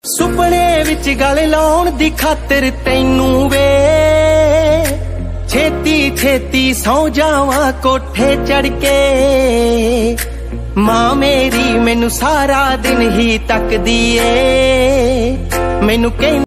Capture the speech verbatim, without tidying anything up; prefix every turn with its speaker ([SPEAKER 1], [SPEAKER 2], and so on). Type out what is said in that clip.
[SPEAKER 1] ਸੁਪਨੇ ਵਿੱਚ ਗਲ ਲਾਉਣ ਦੀ ਖਾਤਰ ਤੈਨੂੰ ਵੇ ਛੇਤੀ ਛੇਤੀ ਸੌ ਜਾਵਾਂ ਕੋਠੇ ਚੜ ਕੇ। ਮਾਂ ਮੇਰੀ ਮੈਨੂੰ ਸਾਰਾ ਦਿਨ ਹੀ ਤੱਕਦੀ ਏ, ਮੈਨੂੰ ਕਹਿੰਦੀ